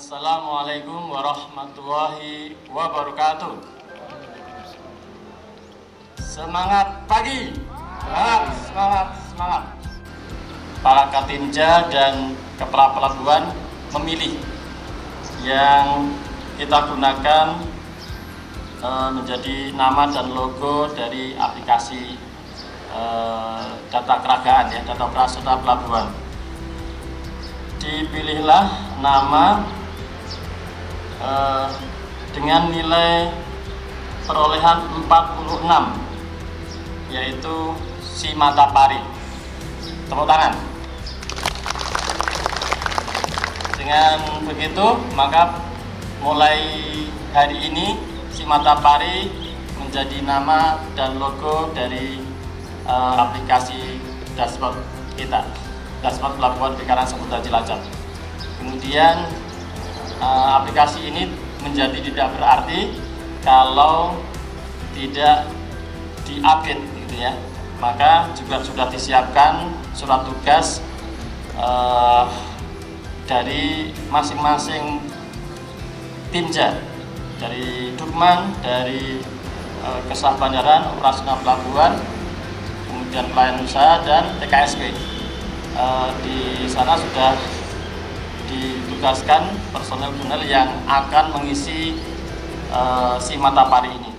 Assalamualaikum warahmatullahi wabarakatuh. Semangat pagi, semangat. Para Katinja dan kepala pelabuhan memilih yang kita gunakan menjadi nama dan logo dari aplikasi data keragaan, ya, data operasional pelabuhan. Dipilihlah nama dengan nilai perolehan 46, yaitu Si Matapari. Tepuk tangan. Dengan begitu, maka mulai hari ini Si Matapari menjadi nama dan logo dari aplikasi dashboard kita, dashboard Pelabuhan Perikanan Samudra Cilacap. Kemudian aplikasi ini menjadi tidak berarti kalau tidak diupdate, gitu ya. Maka juga sudah disiapkan surat tugas dari masing-masing timja, dari Dukman, dari Kesah Bandaran, Operasional Pelabuhan, kemudian Pelayanan Usaha, dan TKSP. Di sana sudah ditugaskan personel yang akan mengisi Si Matapari ini.